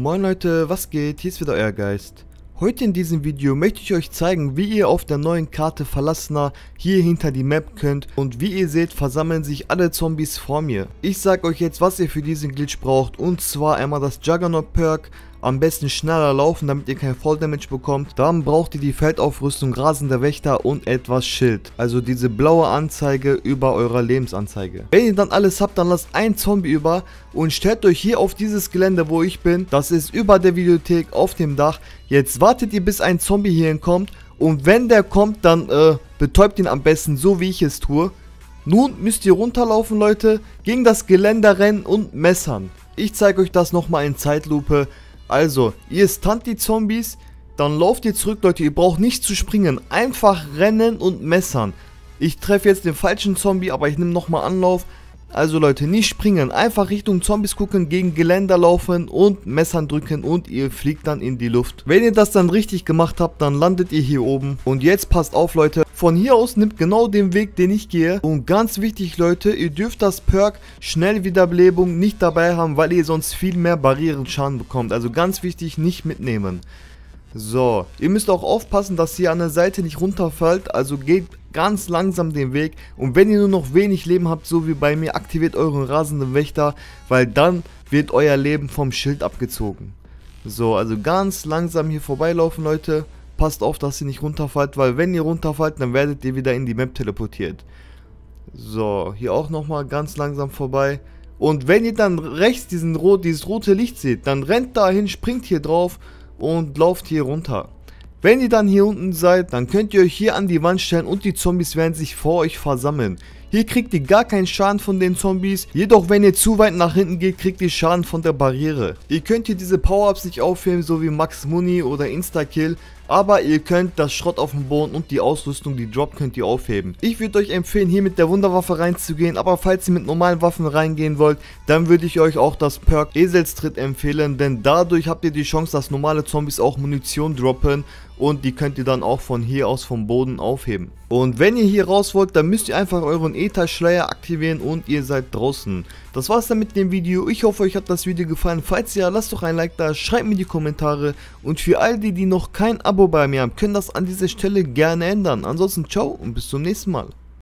Moin Leute, was geht? Hier ist wieder euer Geist. Heute in diesem Video möchte ich euch zeigen, wie ihr auf der neuen Karte Verlassener hier hinter die Map könnt, und wie ihr seht, versammeln sich alle Zombies vor mir. Ich sag euch jetzt, was ihr für diesen Glitch braucht, und zwar einmal das Juggernaut Perk, am besten schneller laufen, damit ihr kein Fall Damage bekommt. Dann braucht ihr die Feldaufrüstung Rasender Wächter und etwas Schild, also diese blaue Anzeige über eurer Lebensanzeige. Wenn ihr dann alles habt, dann lasst ein Zombie über und stellt euch hier auf dieses Gelände, wo ich bin. Das ist über der Videothek auf dem Dach. Jetzt wartet ihr, bis ein Zombie hierhin kommt, und wenn der kommt, dann betäubt ihn am besten, so wie ich es tue. Nun müsst ihr runterlaufen, Leute, gegen das Geländer rennen und messern. Ich zeige euch das nochmal in Zeitlupe. Also, ihr stunt die Zombies, dann lauft ihr zurück, Leute, ihr braucht nicht zu springen, einfach rennen und messern. Ich treffe jetzt den falschen Zombie, aber ich nehme nochmal Anlauf. Also Leute, nicht springen, einfach Richtung Zombies gucken, gegen Geländer laufen und Messern drücken und ihr fliegt dann in die Luft. Wenn ihr das dann richtig gemacht habt, dann landet ihr hier oben. Und jetzt passt auf, Leute, von hier aus nimmt genau den Weg, den ich gehe. Und ganz wichtig, Leute, ihr dürft das Perk Schnellwiederbelebung nicht dabei haben, weil ihr sonst viel mehr Barrierenschaden bekommt. Also ganz wichtig, nicht mitnehmen. So, ihr müsst auch aufpassen, dass ihr an der Seite nicht runterfällt, also geht ganz langsam den Weg, und wenn ihr nur noch wenig Leben habt, so wie bei mir, aktiviert euren rasenden Wächter, weil dann wird euer Leben vom Schild abgezogen. So, also ganz langsam hier vorbeilaufen, Leute, passt auf, dass ihr nicht runterfallt, weil wenn ihr runterfallt, dann werdet ihr wieder in die Map teleportiert. So, hier auch nochmal ganz langsam vorbei, und wenn ihr dann rechts dieses rote Licht seht, dann rennt dahin, springt hier drauf und lauft hier runter. Wenn ihr dann hier unten seid, dann könnt ihr euch hier an die Wand stellen und die Zombies werden sich vor euch versammeln. Hier kriegt ihr gar keinen Schaden von den Zombies, jedoch wenn ihr zu weit nach hinten geht, kriegt ihr Schaden von der Barriere. Ihr könnt hier diese Power-Ups nicht aufheben, so wie Max Muni oder Insta-Kill, aber ihr könnt das Schrott auf dem Boden und die Ausrüstung, die Drop, könnt ihr aufheben. Ich würde euch empfehlen, hier mit der Wunderwaffe reinzugehen, aber falls ihr mit normalen Waffen reingehen wollt, dann würde ich euch auch das Perk Eselstritt empfehlen, denn dadurch habt ihr die Chance, dass normale Zombies auch Munition droppen, und die könnt ihr dann auch von hier aus vom Boden aufheben. Und wenn ihr hier raus wollt, dann müsst ihr einfach euren Ätherschleier aktivieren und ihr seid draußen. Das war's dann mit dem Video. Ich hoffe, euch hat das Video gefallen. Falls ja, lasst doch ein Like da, schreibt mir die Kommentare, und für all die, die noch kein Abo bei mir haben, können das an dieser Stelle gerne ändern. Ansonsten ciao und bis zum nächsten Mal.